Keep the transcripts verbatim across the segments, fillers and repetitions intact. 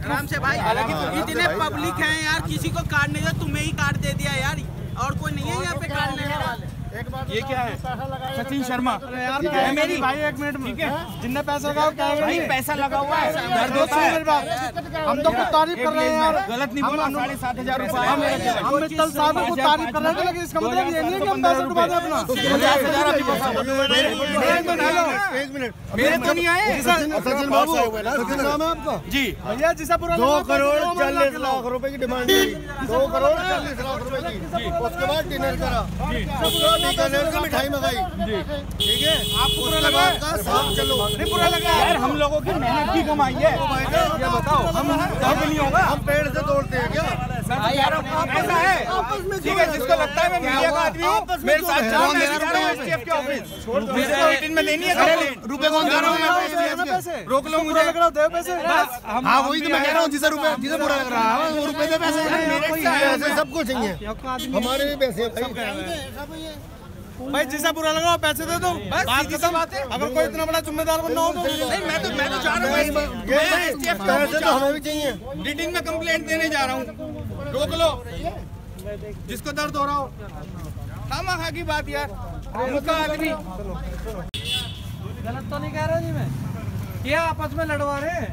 आराम से भाई, इतने पब्लिक हैं यार, किसी को कार्ड नहीं दे, तुम्हें ही कार्ड दे दिया यार, और कोई नहीं है यहाँ पे कार्ड लेने वाले। ये क्या है? सचिन शर्मा यार है मेरी भाई, एक मिनट में, ठीक है, जिनने पैसा लगाओ क्या भाई, पैसा लगा हुआ है, हम तो कुछ तारीफ कर रहे हैं यार, गलत नहीं बोला, साढ़े सात हजार रुपए हम मित्तल साहब को तारीफ कर रहे थे, लेकिन इसका मतलब ये नहीं है कि हम पैसा डुबा दें अपना। एक मिनट, मेरे तो नहीं आए। सचिन बाबू सचिन नाम है आपका जी भैया, जिसा पूरा दो करोड़ चालीस लाख रुपए की डिमांड थी, दो करोड़ चालीस लाख रुपए की। उसके बाद डिनर करा, बीकानेर से मिठाई मंगाई, ठीक है, आपको पूरा लगा साफ चलो, नहीं पूरा लगा यार, हम लोगों की मेहनत की कमाई है, ये बताओ हम नहीं होगा, हम पेड़ से तोड़ते हैं क्या? ऐसा है, ठीक है, जिसको लगता है मैं मीडिया का आदमी हूँ, मेरे साथ चलो, मैं जा रहा हूँ एसटीएफ के ऑफिस, मेरे में देनी है रुपए, कौन दे रहा हूँ मैं, रोक लो मुझे, लग रहा है पैसे बस। हाँ वही तो मैं कह रहा हूँ, जिसे रुपए जिसे बुरा लग रहा है वो रुपए दे, पैसे पैसे सबको चाहिए, हमारे भी पैसे भाई, जिसे बुरा लगा पैसे दे दो, बस बात खत्म। अगर कोई इतना बड़ा जिम्मेदार बनना हो तो नहीं, मैं तो मैं तो जा रहा हूँ, मैं एसटीएफ का पैसे तो हमें भी चाहिए, रीडिंग में कंप्लेंट देने जा रहा हूँ, रोक लो जिसको दर्द हो रहा हो, खामखा की बात यार, उनका आदमी गलत तो नहीं कह रहा जी मैं, ये आपस में लड़वा रहे हैं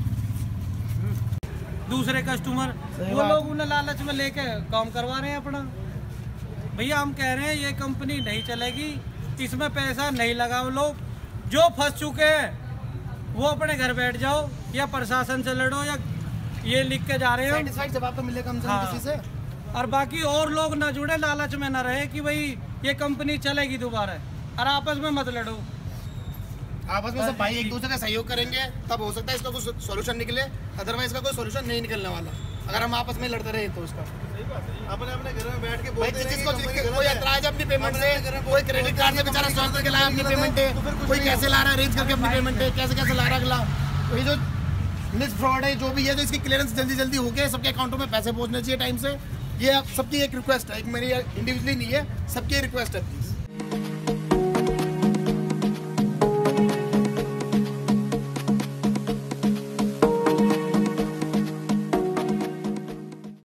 दूसरे कस्टमर, वो लोग उन्हें लालच में लेके काम करवा रहे हैं अपना। भैया हम कह रहे हैं ये कंपनी नहीं चलेगी, इसमें पैसा नहीं लगाओ, लोग जो फंस चुके हैं वो अपने घर बैठ जाओ, या प्रशासन से लड़ो, या ये लिख के जा रहे हो सैटिस्फाइड जवाब तो मिले कम से कम किसी से, और बाकी और लोग ना जुड़े, लालच में ना रहे कि भाई ये कंपनी चलेगी दोबारा, और आपस में मत लड़ो। आपस में सब भाई एक दूसरे का सहयोग करेंगे तब हो सकता है इसका कुछ सॉल्यूशन निकले, अदरवाइज इसका कोई सॉल्यूशन नहीं निकलने वाला अगर हम आपस में लड़ते रहे तो। इसका अपने अपने घर में बैठ के भाई, जिसको कोई एतराज अपनी पेमेंट से, कोई क्रेडिट कार्ड से बेचारा सॉल्व करके लाया अपनी पेमेंट है, कोई कैसे ला रहा है अरेंज करके अपनी पेमेंट है, कैसे कैसे ला रहा है अगला, तो ये जो मिस फ्रॉड है जो भी है, जो इसकी क्लियरेंस जल्दी जल्दी होके सबके अकाउंटों में पैसे पहुंचने चाहिए टाइम से, ये सबकी एक रिक्वेस्ट है, एक मेरी इंडिविजुअली नहीं है, सबकी रिक्वेस्ट है प्लीज।